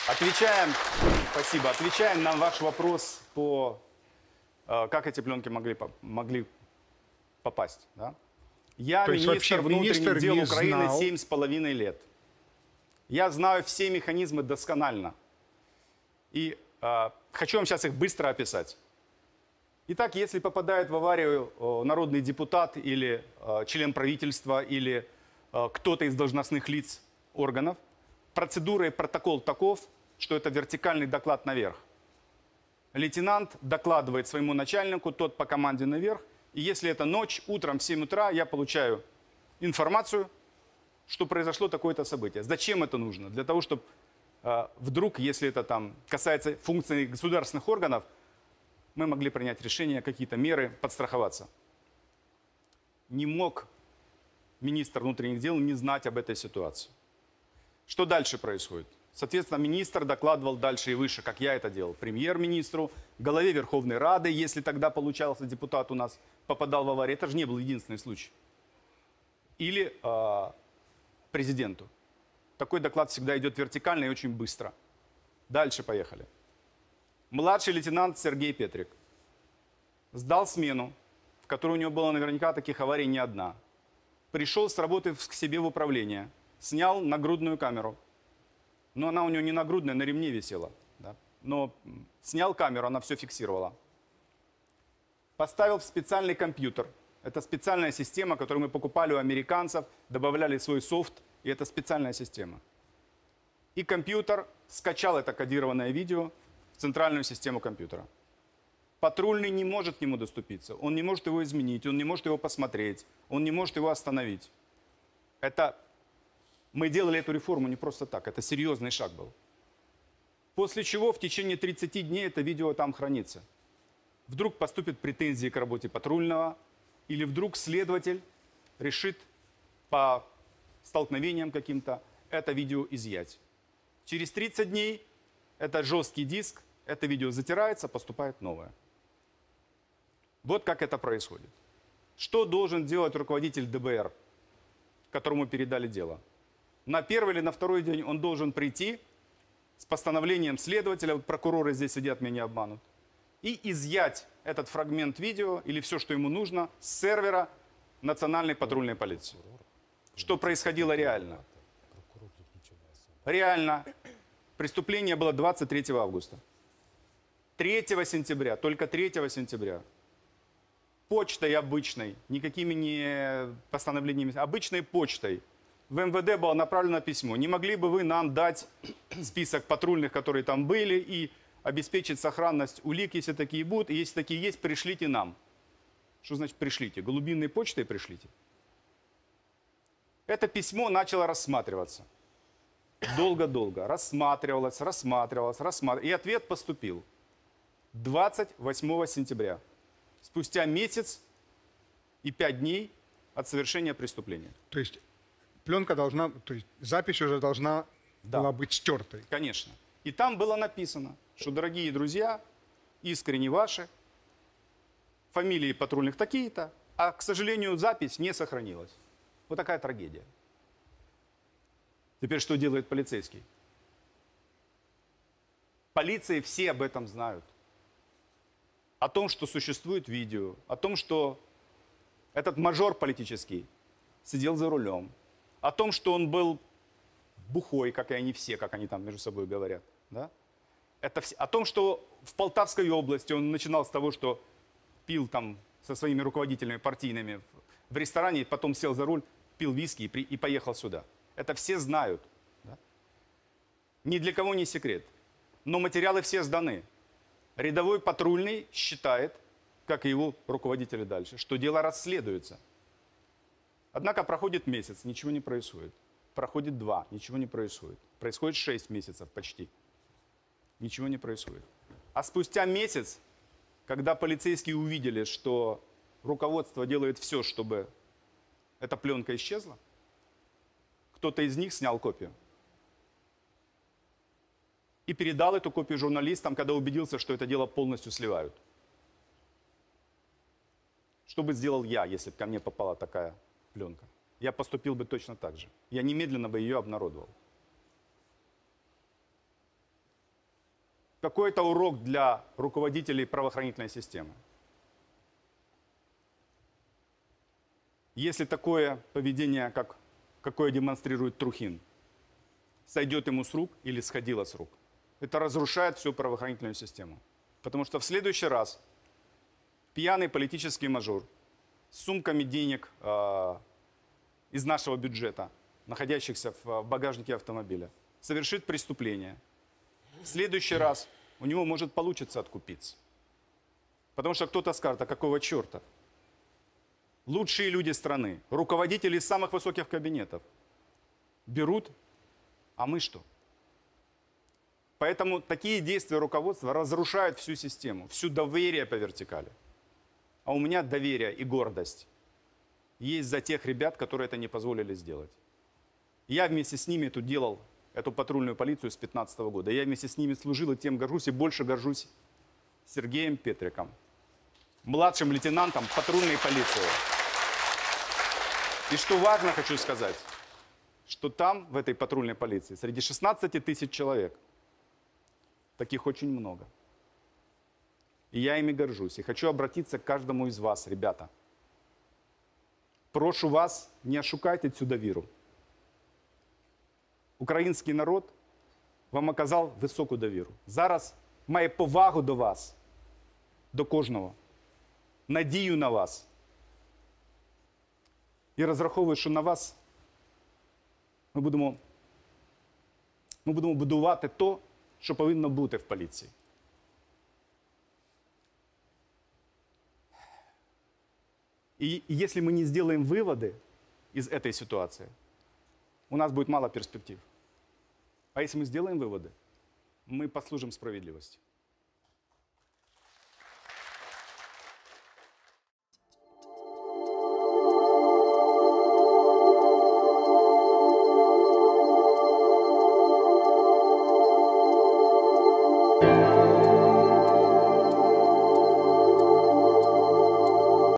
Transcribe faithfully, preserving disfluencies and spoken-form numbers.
Отвечаем, спасибо, отвечаем на ваш вопрос по, э, как эти пленки могли, по- могли попасть. Да? Я То есть министр вообще внутренних министр дел не Украины знал. семь с половиной лет. Я знаю все механизмы досконально. И э, хочу вам сейчас их быстро описать. Итак, если попадает в аварию э, народный депутат или э, член правительства или э, кто-то из должностных лиц органов, процедура и протокол таков, что это вертикальный доклад наверх. Лейтенант докладывает своему начальнику, тот по команде наверх. И если это ночь, утром в семь утра я получаю информацию, что произошло такое-то событие. Зачем это нужно? Для того, чтобы э, вдруг, если это там касается функций государственных органов, мы могли принять решение, какие-то меры, подстраховаться. Не мог министр внутренних дел не знать об этой ситуации. Что дальше происходит? Соответственно, министр докладывал дальше и выше, как я это делал, премьер-министру, главе Верховной Рады, если тогда получался депутат у нас, попадал в аварию. Это же не был единственный случай. Или э, президенту. Такой доклад всегда идет вертикально и очень быстро. Дальше поехали. Младший лейтенант Сергей Петрик сдал смену, в которой у него было наверняка таких аварий не одна. Пришел с работы к себе в управление, снял нагрудную камеру. Но она у него не нагрудная, на ремне висела. Да? Но снял камеру, она все фиксировала. Поставил в специальный компьютер. Это специальная система, которую мы покупали у американцев, добавляли свой софт, и это специальная система. И компьютер скачал это кодированное видео в центральную систему компьютера. Патрульный не может к нему доступиться, он не может его изменить, он не может его посмотреть, он не может его остановить. Это... Мы делали эту реформу не просто так, это серьезный шаг был. После чего в течение тридцати дней это видео там хранится. Вдруг поступят претензии к работе патрульного, или вдруг следователь решит по столкновениям каким-то это видео изъять. Через тридцать дней это жесткий диск, это видео затирается, поступает новое. Вот как это происходит. Что должен делать руководитель ДБР, которому передали дело? На первый или на второй день он должен прийти с постановлением следователя, вот прокуроры здесь сидят, меня обманут, и изъять этот фрагмент видео или все, что ему нужно, с сервера Национальной патрульной полиции. Что происходило реально? Реально. Преступление было двадцать третьего августа. третьего сентября, только третьего сентября. Почтой обычной, никакими не постановлениями, обычной почтой. В эм вэ дэ было направлено письмо. Не могли бы вы нам дать список патрульных, которые там были, и обеспечить сохранность улик, если такие будут, и если такие есть, пришлите нам. Что значит пришлите? Голубиной почтой пришлите. Это письмо начало рассматриваться. Долго-долго. Рассматривалось, рассматривалось, рассматривалось. И ответ поступил. двадцать восьмого сентября. Спустя месяц и пять дней от совершения преступления. То есть пленка должна, то есть запись уже должна Да. была быть стертой. Конечно. И там было написано, что, дорогие друзья, искренне ваши, фамилии патрульных такие-то, а, к сожалению, запись не сохранилась. Вот такая трагедия. Теперь что делает полицейский? Полиции все об этом знают. О том, что существует видео, о том, что этот мажор политический сидел за рулем, о том, что он был бухой, как и они все, как они там между собой говорят. Да? Это вс... О том, что в Полтавской области он начинал с того, что пил там со своими руководителями партийными в ресторане, потом сел за руль, пил виски и, при... и поехал сюда. Это все знают. Да? Ни для кого не секрет. Но материалы все сданы. Рядовой патрульный считает, как и его руководители дальше, что дело расследуется. Однако проходит месяц, ничего не происходит. Проходит два, ничего не происходит. Происходит шесть месяцев почти. Ничего не происходит. А спустя месяц, когда полицейские увидели, что руководство делает все, чтобы эта пленка исчезла, кто-то из них снял копию. И передал эту копию журналистам, когда убедился, что это дело полностью сливают. Что бы сделал я, если бы ко мне попала такая пленка? Я поступил бы точно так же. Я немедленно бы ее обнародовал. какой-то урок для руководителей правоохранительной системы. Если такое поведение, как, какое демонстрирует Трухин, сойдет ему с рук или сходило с рук, это разрушает всю правоохранительную систему. Потому что в следующий раз пьяный политический мажор с сумками денег э, из нашего бюджета, находящихся в багажнике автомобиля, совершит преступление. В следующий раз у него может получиться откупиться. Потому что кто-то скажет, а какого черта? Лучшие люди страны, руководители самых высоких кабинетов берут, а мы что? Поэтому такие действия руководства разрушают всю систему, всю доверие по вертикали. А у меня доверие и гордость есть за тех ребят, которые это не позволили сделать. Я вместе с ними тут делал эту патрульную полицию с две тысячи пятнадцатого года. Я вместе с ними служил, и тем горжусь, и больше горжусь Сергеем Петриком, младшим лейтенантом патрульной полиции. И что важно, хочу сказать, что там, в этой патрульной полиции, среди шестнадцати тысяч человек, таких очень много. И я ими горжусь. И хочу обратиться к каждому из вас, ребята. Прошу вас, не ошукайте цю довіру. Український народ вам оказав високу довіру. Зараз має повагу до вас, до кожного, надію на вас. І розраховую, що на вас ми будемо, ми будемо будувати то, що повинно бути в поліції. И если мы не сделаем выводы из этой ситуации, у нас будет мало перспектив. А если мы сделаем выводы, мы послужим справедливости.